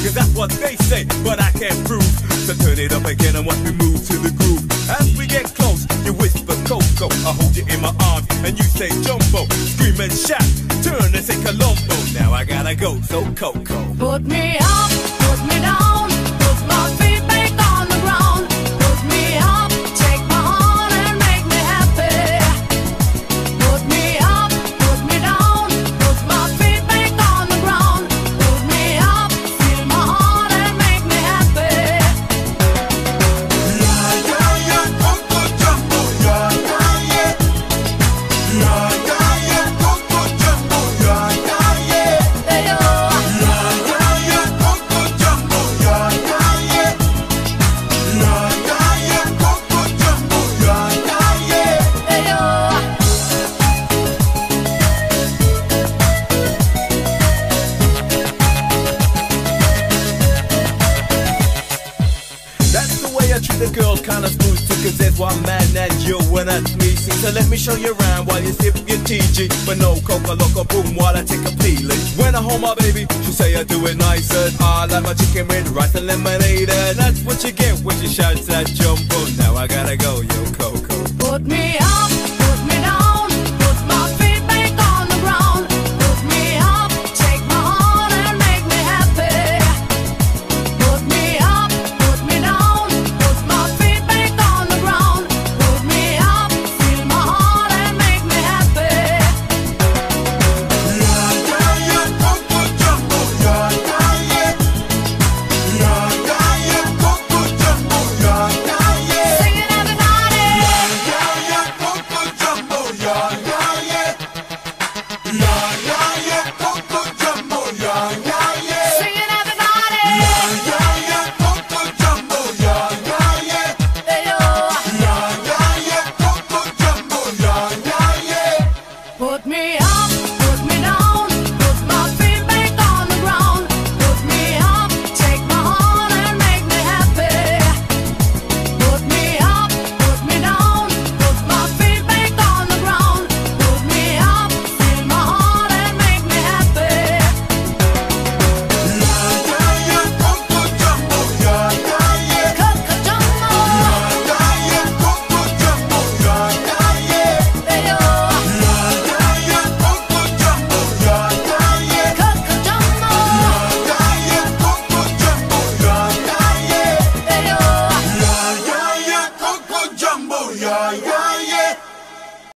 cause that's what they say, but I can't prove. So turn it up again and watch me move to the groove. As we get close, you whisper Coco, I hold you in my arms and you say Jamboo. Scream and shout, turn and say Colombo. Now I gotta go, so Coco. Put me up, put me down, put my feet back on the ground. Put me up, take my hand and make me happy. Put me up, put me down, put my feet back on the ground. Put me up, feel my heart and make me happy. Yeah, yeah, yeah, Coco Jamboo. Yeah, yeah, yeah. Yeah, yeah, yeah, Coco Jamboo. Yeah, yeah, yeah. Hey, yo. Yeah, yeah, yeah, Coco Jamboo. Yeah, yeah, yeah. Yeah, yeah, yeah, Coco Jamboo. Yeah, yeah, yeah. Hey, yo. That's the way I treat a girl, kinda smooth too, cause there's one man that you and that's me. See, so let me show you around while you sip your TG. But no Coca Loco boom while I take a peeling. When I hold my baby, she say I do it nicer. I like my chicken with rice and lemonade, and that's what you get when she shouts at Jamboo. Now I gotta